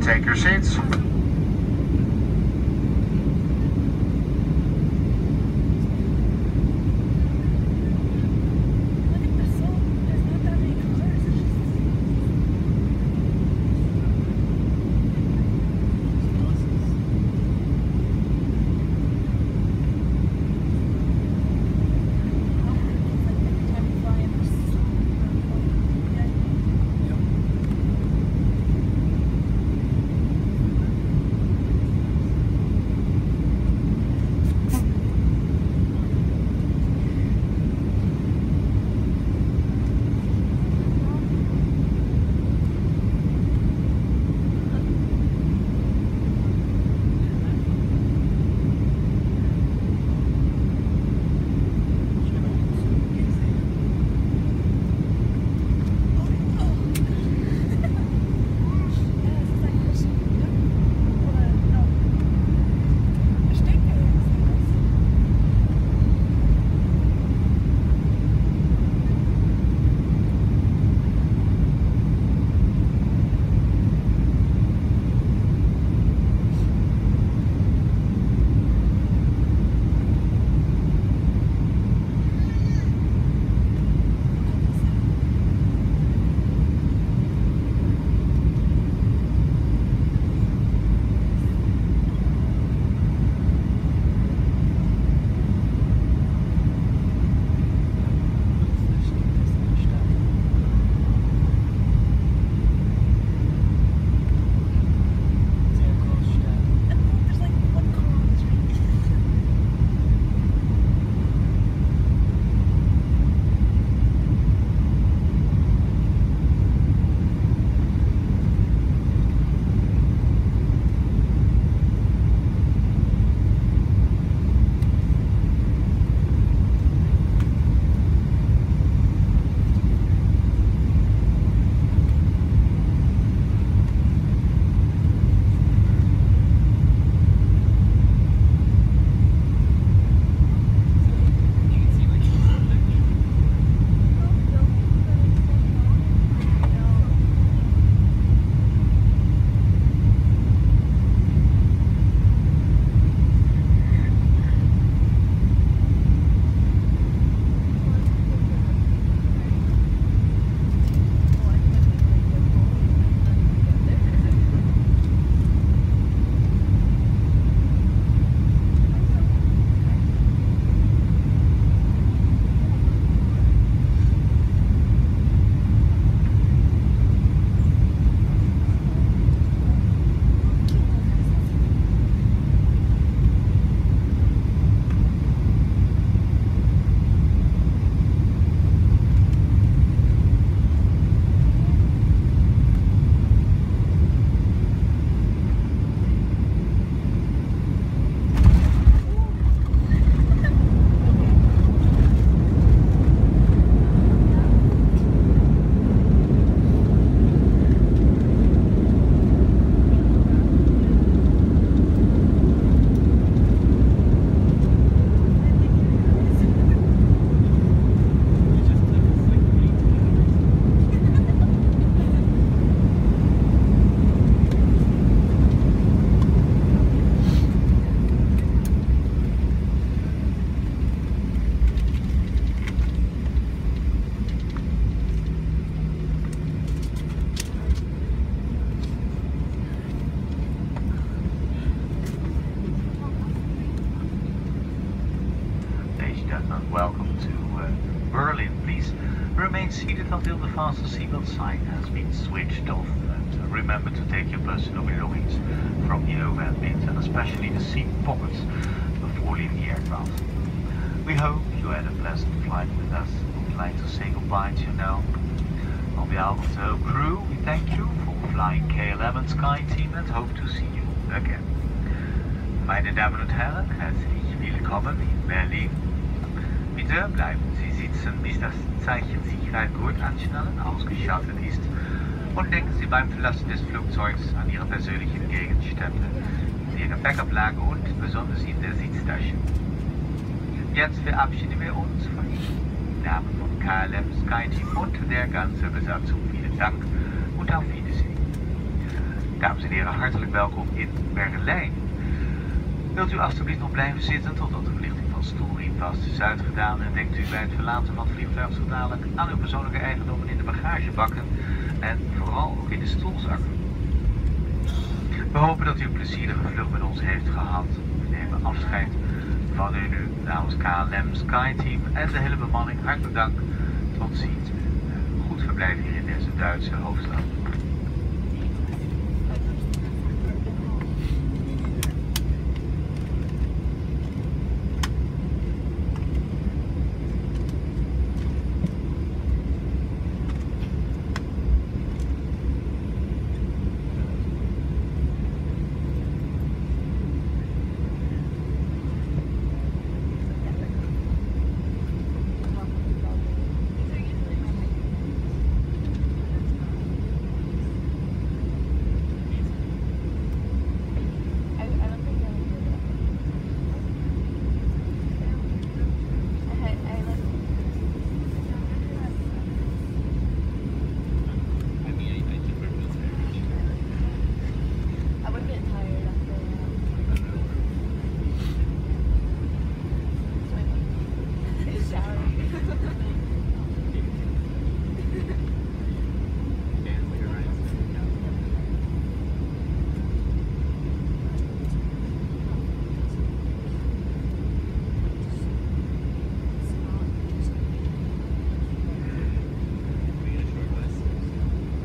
Take your seats. Welcome to Berlin. Please remain seated until the fasten seatbelt sign has been switched off. And remember to take your personal belongings from the overhead bins and especially the seat pockets before leaving the aircraft. We hope you had a pleasant flight with us. We'd like to say goodbye to you now. On behalf of the whole crew, we thank you for flying KLM and SkyTeam and hope to see you again. Meine Damen und Herren, herzlich willkommen in Berlin. Bitte bleiben Sie sitzen, bis das Zeichen Sicherheitsgurt anschnallen ausgeschaltet ist. Und denken Sie beim Verlassen des Flugzeugs an Ihre persönlichen Gegenstände, Ihre Backup-Lage und besonders in der Sitztasche. Jetzt verabschieden wir uns von Ihnen. Im Namen von KLM, SkyTeam und der ganzen Besatzung. Vielen Dank und auf Wiedersehen. Dames en heren, hartelijk welkom in Berlijn. Wilt u alstublieft nog blijven zitten totdat de verlichting van stoelriem vast is uitgedaan en denkt u bij het verlaten van het vliegtuig zo dadelijk aan uw persoonlijke eigendommen in de bagagebakken en vooral ook in de stoelzakken. We hopen dat u een plezierige vlucht met ons heeft gehad. We nemen afscheid van u nu namens KLM, SkyTeam en de hele bemanning. Hartelijk dank. Tot ziens. Goed verblijf hier in deze Duitse hoofdstad.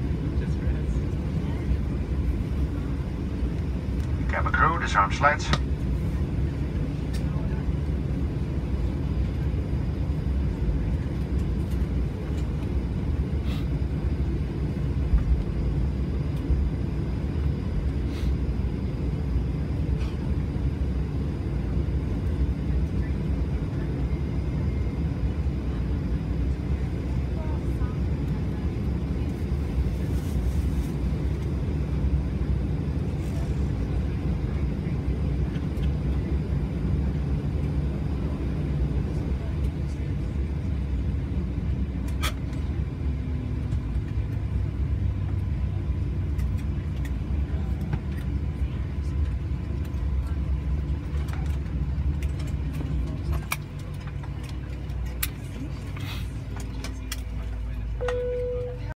Cabin crew, disarm sleds.